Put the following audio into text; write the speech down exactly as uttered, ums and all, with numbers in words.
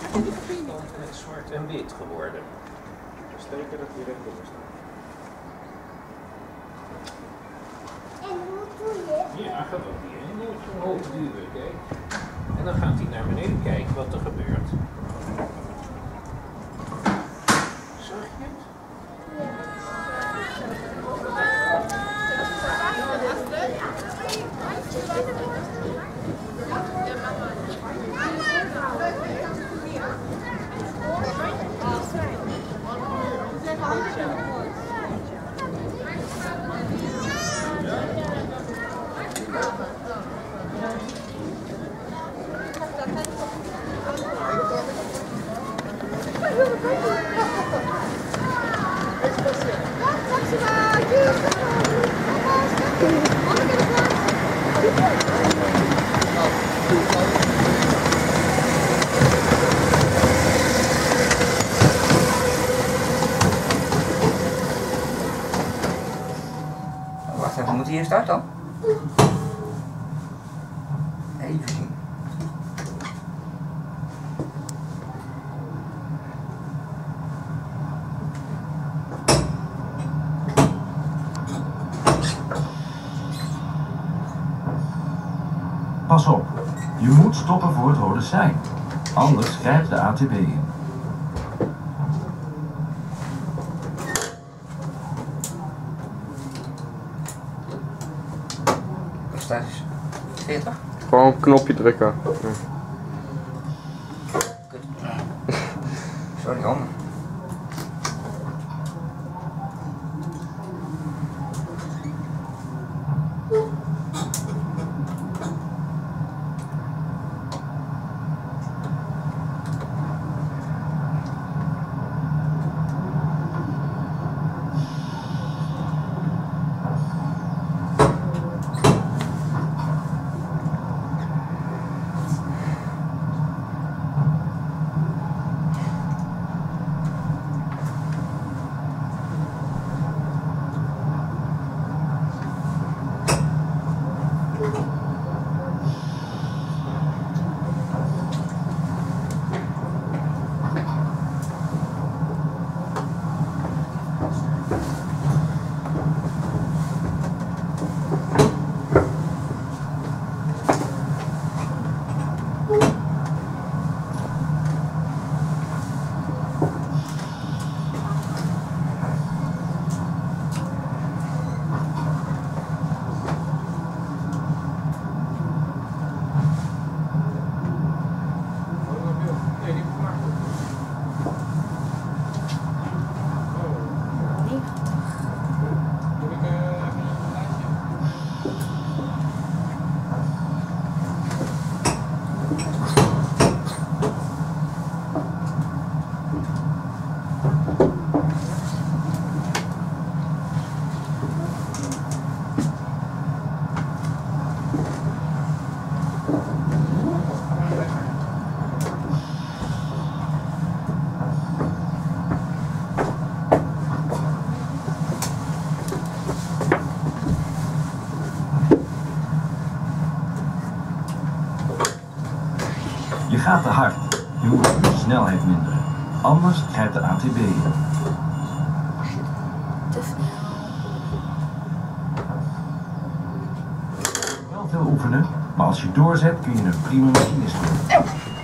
Met zwart en wit geworden. Steken dat hier rechtop staat. En hoe doe je? Ja, gewoon die hendel omhoog duwen, kijk. En dan gaat hij naar beneden kijken wat er gebeurt. Zag je het? Wacht even, moet hij hier starten dan? Even zien. Pas op, je moet stoppen voor het rode sein. Anders grijpt de A T B in. Wat staat is veertig? Gewoon een knopje drukken. Ja. Kut. Sorry, om. Je gaat te hard. Je moet de snelheid minderen. Anders grijpt de A T B in. Te snel. Wel veel oefenen, maar als je doorzet kun je een prima machinist worden.